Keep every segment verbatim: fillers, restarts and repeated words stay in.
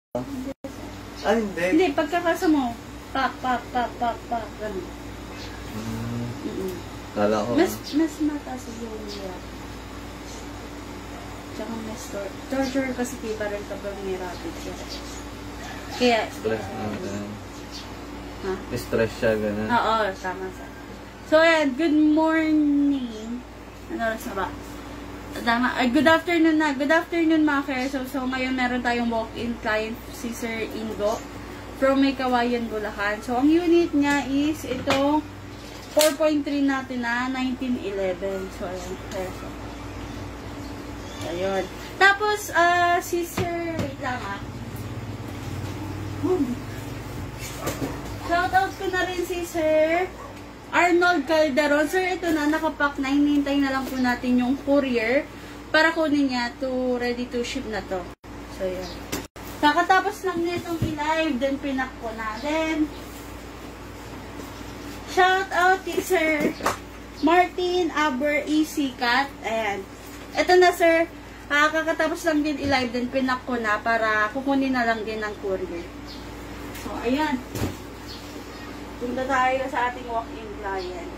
Ah, hindi. Hindi, pagkakasa mo, pak, pak, pak, pak, pak, gano'n. Hmm. Mm -mm. Kala ko. Mas, mas mataas yung hirap. Tsaka mas tor torture kasi kiba rin kapag may rapid siya. Kaya, Stress na, gano'n. ha? Stress siya, gano'n. Oo, tama sa. So, ayan, good morning. Ano oras na ba? Tama. Uh, good afternoon na. Good afternoon mga Kerso. So, ngayon meron tayong walk-in client si Sir Ingo from May Kawayan, Bulacan. So, ang unit niya is itong four point three natin na nineteen eleven. So, ayan. Kerso. Ayun. Tapos, uh, si Sir, wait lang ah. Shoutout ko na rin si Sir Arnold Calderon. Sir, ito na, nakapack na. Hinihintay na lang po natin yung courier para kunin niya to ready to ship na to. So, yan. Kakatapos lang nitong i-live, then pinak ko na. Then, shout out kay Sir Martin Aber Easy Cat. Ayan. Ito na, sir. Uh, kakatapos lang din i-live, then pinak ko na para kukunin na lang din ng courier. So, ayan. Punta tayo sa ating walk-in client.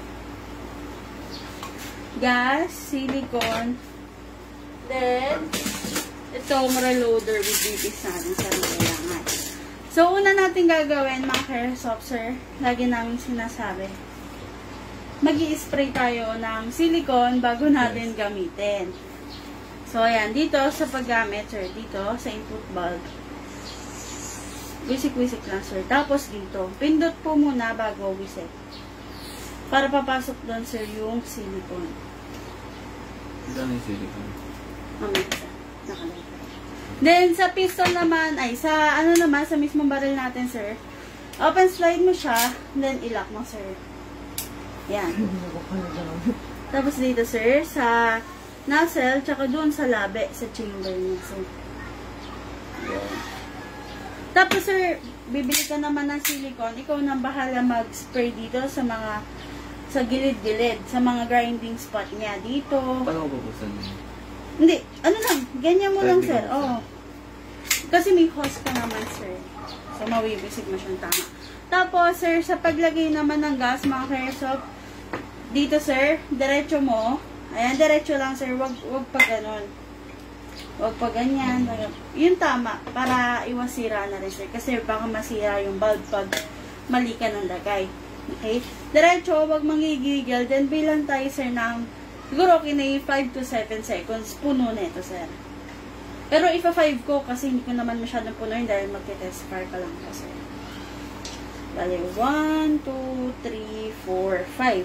Gas, silicone, then, itong reloader with bibis natin sa kailangan. So, una natin gagawin, mga Kersoft, sir, lagi namin sinasabi, mag-i-spray tayo ng silicone bago natin gamitin. So, ayan, dito sa paggamit, sir, dito sa input bulb, wisik-wisik lang, sir. Tapos dito, pindot po muna bago wisik. Para papasok doon, sir, yung silicone. Ito na yung silicone. Mamaya, sir. Nakalagay. Then, sa piston naman, ay, sa, ano naman, sa mismong barrel natin, sir. Open slide mo siya, then ilock mo, sir. Yan. Tapos dito, sir, sa nozzle, tsaka doon sa labi, sa chamber niya, sir. Yan. Tapos, sir, bibili ka naman ng silicone. Ikaw nang bahala mag-spray dito sa mga, sa gilid-gilid, sa mga grinding spot niya. Dito. Paano ko pupusan niya? Hindi. Ano lang, ganyan mo Pwede lang, mo sir. sa- Oo. Kasi may hose ka naman, sir. So, mawibisig mo siyang tama. Tapos, sir, sa paglagay naman ng gas, mga Kersoft, dito, sir, diretso mo. Ayan, diretso lang, sir. Wag, wag pa ganon. Huwag pa ganyan. Yun tama. Para iwasira na rin, sir. Kasi baka masira yung bulb pag mali ka ng lagay. Okay? Diretso, huwag mangigigil. Then, bilang tayo, sir, ng siguro okay na yung five to seven seconds. Puno na ito, sir. Pero ipa five ko kasi hindi ko naman masyadong punuin dahil magte-test fire ka lang kasi. Bale, one, two, three, four, five.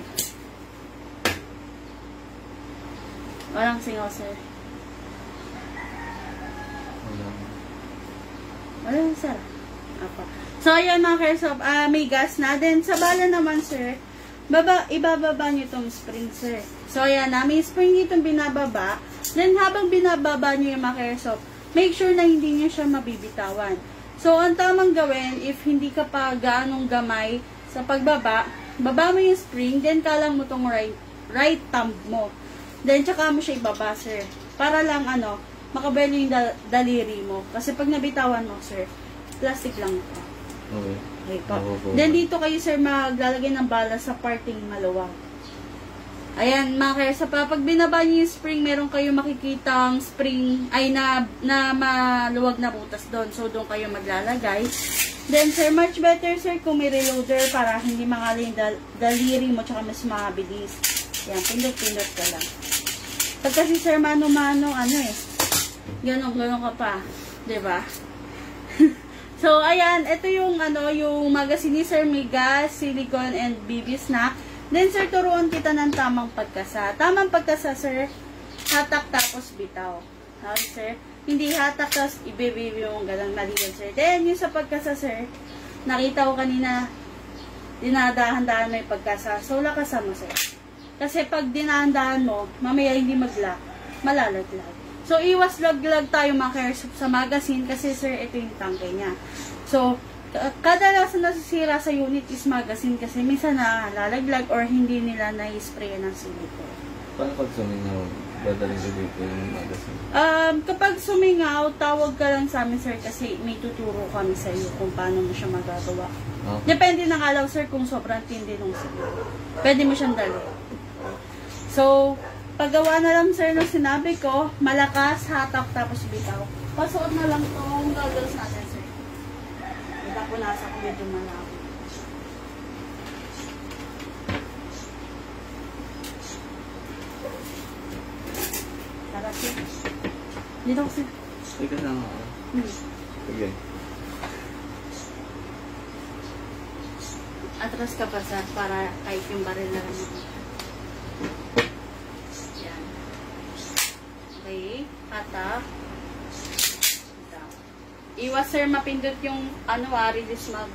Walang singaw, sir. Wala, sir. Apa. So, ayan mga Kersoft, uh, may gas na. Then, sa bala naman, sir, baba, ibababa nyo itong spring, sir. So, ayan na, may spring itong binababa. Then, habang binababa nyo yung mga Kersoft, make sure na hindi nyo siya mabibitawan. So, ang tamang gawin, if hindi ka pa gaanong gamay sa pagbaba, baba mo yung spring, then kalang mo itong right, right thumb mo. Then, tsaka mo siya ibaba, sir. Para lang, ano, makabelo yung dal daliri mo. Kasi pag nabitawan mo, sir, plastic lang ito. Okay. Okay po. Then, dito kayo, sir, maglalagay ng bala sa parting maluwag. Ayan, mga Kersoft, pag binaba niyo yung spring, meron kayo makikitang spring, ay na, na maluwag na butas doon. So, doon kayo maglalagay. Then, sir, much better, sir, kung may reloader para hindi makali yung dal daliri mo, tsaka mas mabilis. Ayan, pindot-pindot ka lang. Pag kasi, sir, mano-mano, ano eh, ganon-ganon ka pa. Diba? So, ayan, ito yung, ano, yung magazine ni Sir, may gas, silicone, and B B snack. Then, sir, turuan kita ng tamang pagkasa. Tamang pagkasa, sir, hatak tapos bitaw. Okay, sir? Hindi hatak tapos ibibibi yung galang maliwan, sir. Then, yung sa pagkasa, sir, nakita ko kanina, dinadahan-dahan mo yung pagkasa. So, lakasan mo, sir. Kasi pag dinahan-dahan mo, mamaya hindi mag-lock, malalaglag. So, iwas laglag tayo mga Kersoft sa magazine kasi, sir, ito yung tangke niya. So, kadalasan nasisira sa unit is magazine kasi minsan na lalaglag or hindi nila na-spray ng silicone. Paano pag suminaw? Dadaling ko dito yung magazine. Um, kapag sumingaw, tawag ka lang sa amin, sir, kasi may tuturo kami sa iyo kung paano mo siya magagawa. Okay. Depende na nga lang, sir, kung sobrang tindi nung siguro. Pwede mo siyang dali. So, paggawa na lang, sir, nung sinabi ko, malakas, hatak, tapos bitaw. Pasuot na lang itong goggles natin, sir. Kita ko nasa kung medyo malaki. Tara, sir. Dito ko, sir. Ay, kasama ako. Hmm. Sige. Atras ka pa, sir, para kahit yung baril na rin. Yan. Okay. Hatak. Bitaw. Iwas, sir, mapindot yung ano, ah, release mag.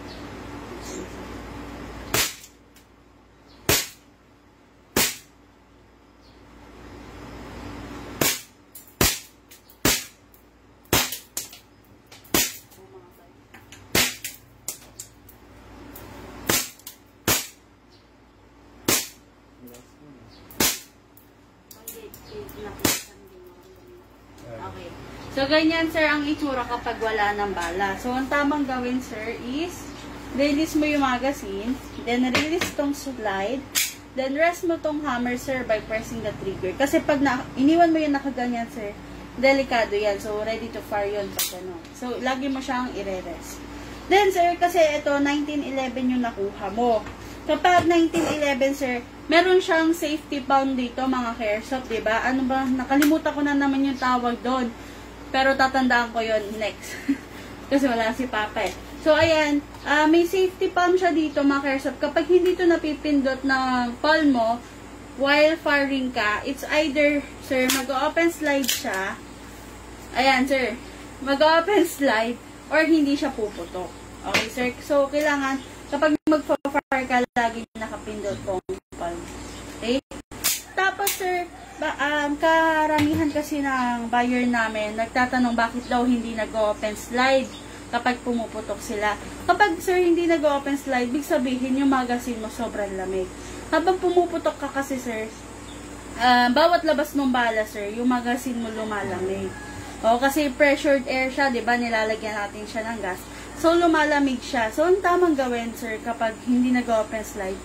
Okay. So, ganyan, sir, ang itsura kapag wala ng bala. So, ang tamang gawin, sir, is release mo yung magazine, then release tong slide, then rest mo tong hammer, sir, by pressing the trigger. Kasi pag na, iniwan mo yung nakaganyan, sir, delikado yan. So, ready to fire yun pag ano. So, lagi mo siyang i-rest. Then, sir, kasi ito, nineteen eleven yung nakuha mo. Kapag nineteen eleven, sir, meron siyang safety band dito, mga Caresoft, diba? Ano ba? Nakalimutan ko na naman yung tawag doon. Pero tatandaan ko yon next. Kasi wala si Papa eh. So, ayan. Uh, may safety palm siya dito, mga Caresoft. Kapag hindi ito napipindot ng palm mo, while firing ka, it's either, sir, mag-open slide siya. Ayan, sir. Mag-open slide or hindi siya puputok. Okay, sir? So, kailangan, kapag mag-fire ka, lagi nakapindot kong palm. Okay? Tapos, sir, ba, um, karamihan kasi ng buyer namin, nagtatanong bakit daw hindi nag-open slide kapag pumuputok sila. Kapag, sir, hindi nag-open slide, big sabihin yung magazine mo sobrang lamig. Habang pumuputok ka kasi, sir, uh, bawat labas ng bala, sir, yung magazine mo lumalamig. O, kasi pressured air siya, di ba? Nilalagyan natin siya ng gas. So, lumalamig siya. So, ang tamang gawin, sir, kapag hindi nag-open slide,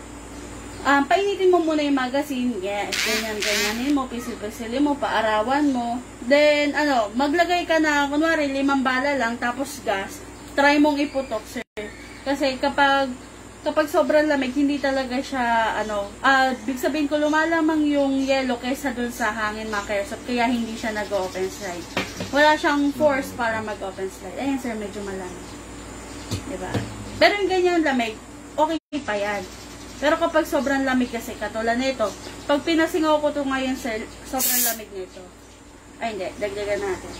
um, painitin mo muna yung magazine. Yes, ganyan, ganyanin mo, pisil-pisilin mo, paarawan mo. Then, ano, maglagay ka na, kunwari, limang bala lang, tapos gas. Try mong iputok, sir. Kasi kapag, kapag sobrang lamig, hindi talaga siya, ano, ah, uh, big sabihin ko, lumalamang yung yellow kaysa dun sa hangin, mga Caresoft, kaya hindi siya nag-open slide. Wala siyang force para mag-open slide. Ayan, sir, medyo malamig. Diba? Pero yung ganyan lamig, okay pa yan. Pero kapag sobrang lamig kasi, katulad nito, pag pinasingaw ko to ngayon, sir, sobrang lamig nito. Ay, hindi. Dagdagan natin.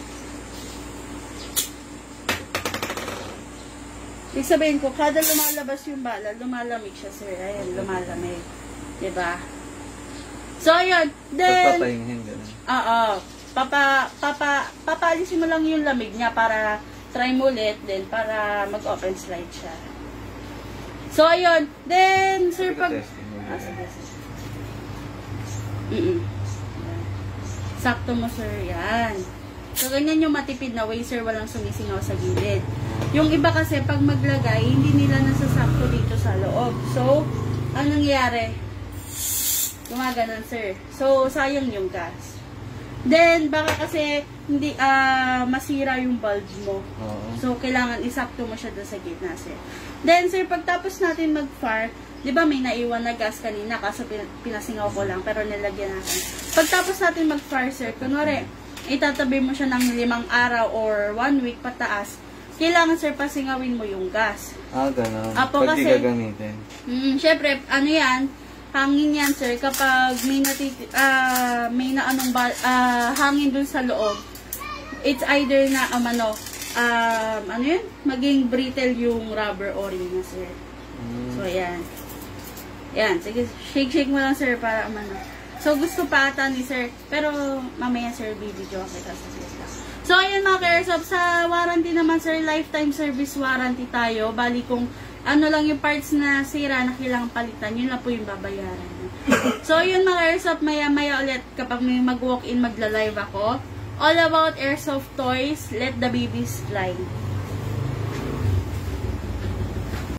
Ibig sabihin ko, kada lumalabas yung bala, lumalamig siya, sir. Ayan, lumalamig. Diba? So, ayun. Then, Papapahinhin, gano'n. Oo. Papa, papa, papaalisin mo lang yung lamig niya para try mo ulit, then para mag-open slide siya. So, ayun. Then, sir, pag... Ah, sige, sige. Mm-mm. Sakto mo, sir. Yan. So, ganyan yung matipid na way, sir. Walang sumisingaw sa gilid. Yung iba kasi, pag maglagay, hindi nila nasasakto dito sa loob. So, anong nangyayari? Gumaganon, sir. So, sayang yung gas. Then, baka kasi hindi uh, masira yung bulb mo. Oo. So, kailangan isakto mo siya doon sa gitna, sir. Then, sir, pagtapos natin mag-fire, di ba may naiwan na gas kanina kaso pinasingaw ko lang, pero nilagyan natin. Pagtapos natin mag-fire, sir, kunwari, itatabi mo siya ng limang araw or one week pataas, kailangan, sir, pasingawin mo yung gas. Ah, gano'n. Apo, Pag kasi, di gagamitin. Mm, syempre, ano yan, hangin yan, sir, kapag may natit uh, may na anong uh, hangin dun sa loob, it's either na, um, ano, um, ano yun, maging brittle yung rubber o-ring niya, sir. Mm. So, yan. Yan, sige, shake-shake mo lang, sir, para, um, ano. So, gusto pa ata ni sir, pero mamaya, sir, bibidyo kita sa sila. So, ayan, mga Caresoft, sa warranty naman, sir, lifetime service warranty tayo. Bali, kung ano lang yung parts na sira na kailangan palitan, yun lang po yung babayaran. So, yun mga airsoft, maya-maya ulit kapag may mag-walk-in, magla-live ako. All about airsoft toys, let the babies fly.